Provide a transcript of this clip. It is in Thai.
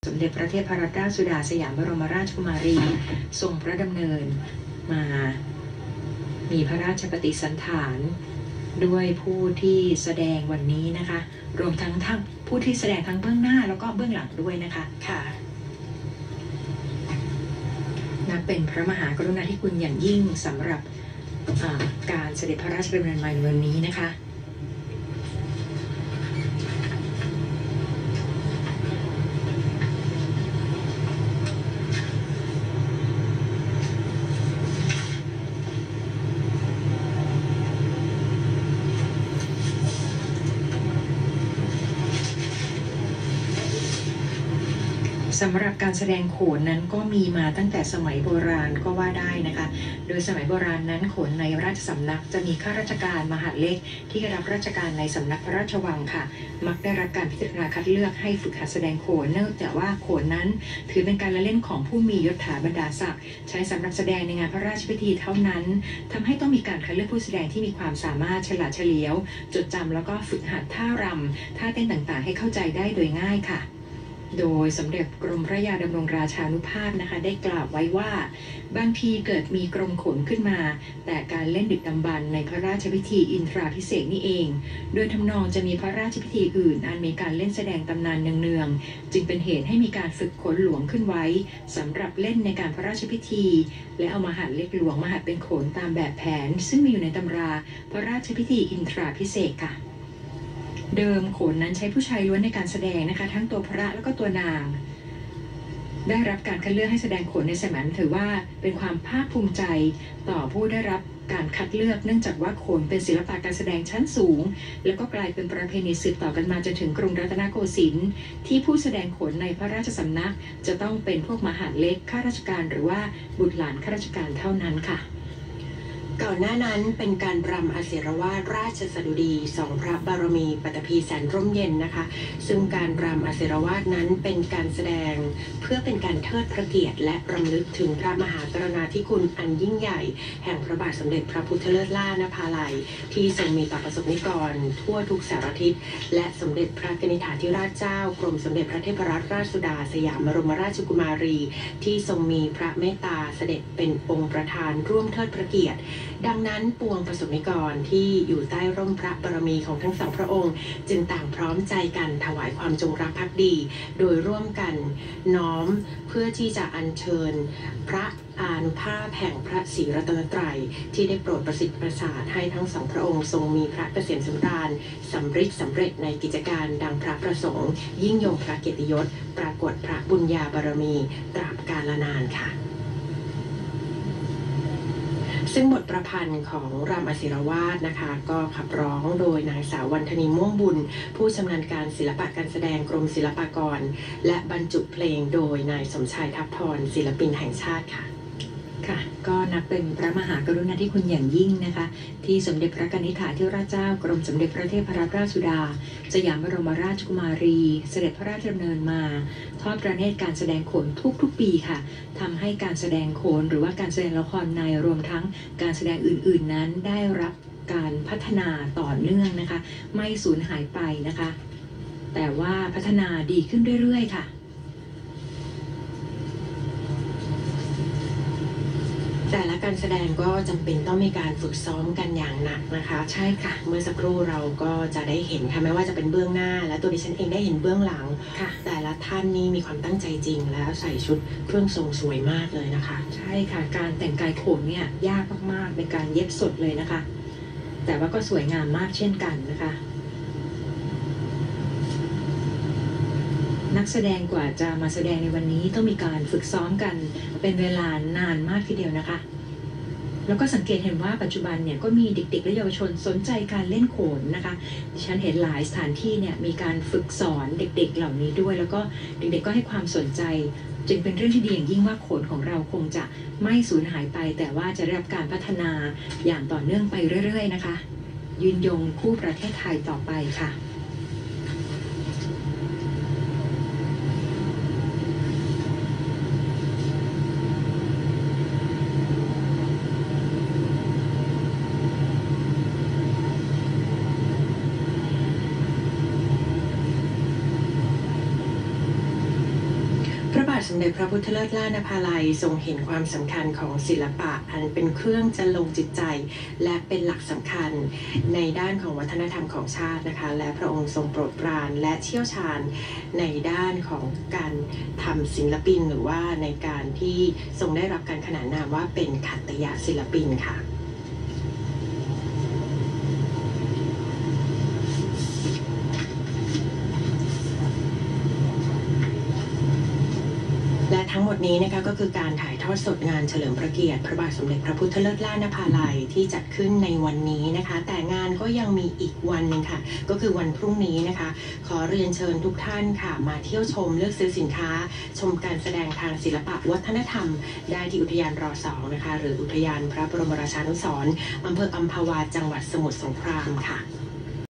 สมเด็จพระเทพรัตนราชสุดาสยามบรมราชกุมารีทรงพระดำเนินมามีพระราชปฏิสันถานด้วยผู้ที่แสดงวันนี้นะคะรวมทั้งผู้ที่แสดงทั้งเบื้องหน้าแล้วก็เบื้องหลังด้วยนะคะค่ะนับเป็นพระมหากรุณาธิคุณอย่างยิ่งสำหรับการเสด็จพระราชดำเนินมาในวันนี้นะคะสำหรับการแสดงโขนนั้นก็มีมาตั้งแต่สมัยโบราณก็ว่าได้นะคะโดยสมัยโบราณนั้นโขนในราชสำนักจะมีข้าราชการมหาดเล็กที่รับราชการในสำนักพระราชวังค่ะมักได้รับการพิจารณาคัดเลือกให้ฝึกหัดแสดงโขนเนื่องจากว่าโขนนั้นถือเป็นการละเล่นของผู้มียศถาบรรดาศักดิ์ใช้สำหรับแสดงในงานพระราชพิธีเท่านั้นทำให้ต้องมีการคัดเลือกผู้แสดงที่มีความสามารถฉลาดเฉลียวจดจำแล้วก็ฝึกหัดท่ารำท่าเต้นต่างๆให้เข้าใจได้โดยง่ายค่ะโดยสมเด็จกรมพระยาดำรงราชานุภาพนะคะได้กล่าวไว้ว่าบางทีเกิดมีกรมโขนขึ้นมาแต่การเล่นดึกดำบรรพ์ในพระราชพิธีอินทราภิเษกนี่เองโดยทำนองจะมีพระราชพิธีอื่นอันมีการเล่นแสดงตำนานเนืองๆจึงเป็นเหตุให้มีการฝึกโขนหลวงขึ้นไว้สำหรับเล่นในการพระราชพิธีและเอามาหัดเล็กหลวงมาหัดเป็นโขนตามแบบแผนซึ่งมีอยู่ในตำราพระราชพิธีอินทราภิเษกค่ะเดิมโขนนั้นใช้ผู้ชายล้วนในการแสดงนะคะทั้งตัวพระแล้วก็ตัวนางได้รับการคัดเลือกให้แสดงโขนในสมัยนั้นถือว่าเป็นความภาคภูมิใจต่อผู้ได้รับการคัดเลือกเนื่องจากว่าโขนเป็นศิลปะการแสดงชั้นสูงแล้วก็กลายเป็นประเพณีสืบต่อกันมาจนถึงกรุงรัตนโกสินทร์ที่ผู้แสดงโขนในพระราชสำนักจะต้องเป็นพวกมหาดเล็กข้าราชการหรือว่าบุตรหลานข้าราชการเท่านั้นค่ะก่อนหน้านั้นเป็นการรำอศิรวาทราชสดุดีสองพระบารมีปฐพีแสนร่มเย็นนะคะซึ่งการรำอศิรวาทนั้นเป็นการแสดงเพื่อเป็นการเทิดพระเกียรติและรำลึกถึงพระมหากรุณาธิคุณอันยิ่งใหญ่แห่งพระบาทสมเด็จพระพุทธเลิศล่านภาลัยที่ทรงมีต่อประสบนิกรทั่วทุกสารทิศและสมเด็จพระกนิษฐาธิราชเจ้ากรมสมเด็จพระเทพรัตนราชสุดาสยามบรมราชกุมารีที่ทรงมีพระเมตตาเสด็จเป็นองค์ประธานร่วมเทิดพระเกียรติดังนั้นปวงประสบนิกรที่อยู่ใต้ร่มพระบารมีของทั้งสองพระองค์จึงต่างพร้อมใจกันถวายความจงรักภักดีโดยร่วมกันน้อมเพื่อที่จะอัญเชิญพระอานุภาพแห่งพระศรีรัตนตรัยที่ได้โปรดประสิทธิ์ประสาทให้ทั้งสองพระองค์ทรงมีพระเกษมสำราญสำเร็จในกิจการดังพระประสงค์ยิ่งยงพระเกียรติยศปรากฏพระบุญญาบารมีตราบกาลนานค่ะซึ่งบทประพันธ์ของรำอศิรวาทนะคะก็ขับร้องโดยนางสาววรรธนีม่วงบุญผู้ชำนาญการศิลปะการแสดงกรมศิลปากรและบรรจุเพลงโดยนายสมชายทัพพรศิลปินแห่งชาติค่ะก็นับเป็นพระมหากรุณาธิคุณอย่างยิ่งนะคะที่สมเด็จพระกนิษฐาธิราชเจ้ากรมสมเด็จพระเทพรัตนราชสุดาสยามบรมราชกุมารีเสด็จพระราชดำเนินมาทอดพระเนตรการแสดงโขนทุกปีค่ะทำให้การแสดงโขนหรือว่าการแสดงละครในรวมทั้งการแสดงอื่นๆนั้นได้รับการพัฒนาต่อเนื่องนะคะไม่สูญหายไปนะคะแต่ว่าพัฒนาดีขึ้นเรื่อยๆค่ะแต่ละการแสดงก็จำเป็นต้องมีการฝึกซ้อมกันอย่างหนักนะคะใช่ค่ะเมื่อสักครู่เราก็จะได้เห็นค่ะไม่ว่าจะเป็นเบื้องหน้าและตัวดิฉันเองได้เห็นเบื้องหลังแต่ละท่านนี่มีความตั้งใจจริงแล้วใส่ชุดเครื่องทรงสวยมากเลยนะคะใช่ค่ะการแต่งกายโขนเนี่ยยากมากๆเป็นการเย็บสดเลยนะคะแต่ว่าก็สวยงามมากเช่นกันนะคะนักแสดงกว่าจะมาแสดงในวันนี้ต้องมีการฝึกซ้อมกันเป็นเวลานานมากทีเดียวนะคะแล้วก็สังเกตเห็นว่าปัจจุบันเนี่ยก็มีเด็กๆและเยาวชนสนใจการเล่นโขนนะคะดิฉันเห็นหลายสถานที่เนี่ยมีการฝึกสอนเด็กๆเหล่านี้ด้วยแล้วก็เด็กๆก็ให้ความสนใจจึงเป็นเรื่องที่ดีอย่างยิ่งว่าโขนของเราคงจะไม่สูญหายไปแต่ว่าจะได้รับการพัฒนาอย่างต่อเนื่องไปเรื่อยๆนะคะยืนยงคู่ประเทศไทยต่อไปค่ะพระบาทสมเด็จพระพุทธเลิศล่านภาลัยทรงเห็นความสำคัญของศิลปะอันเป็นเครื่องจันลงจิตใจและเป็นหลักสำคัญในด้านของวัฒนธรรมของชาตินะคะและพระองค์ทรงโปรดปรานและเชี่ยวชาญในด้านของการทำศิลปินหรือว่าในการที่ทรงได้รับการขนานนามว่าเป็นขัตติยศิลปินค่ะและทั้งหมดนี้นะคะก็คือการถ่ายทอดสดงานเฉลิมพระเกียรติพระบาทสมเด็จพระพุทธเลิศล่านภาลัยที่จัดขึ้นในวันนี้นะคะแต่งานก็ยังมีอีกวันหนึ่งค่ะก็คือวันพรุ่งนี้นะคะขอเรียนเชิญทุกท่านค่ะมาเที่ยวชมเลือกซื้อสินค้าชมการแสดงทางศิลปะวัฒนธรรมได้ที่อุทยานร.2 นะคะหรืออุทยานพระบรมราชานุสรณ์อำเภออัมพวาจังหวัดสมุทรสงครามค่ะ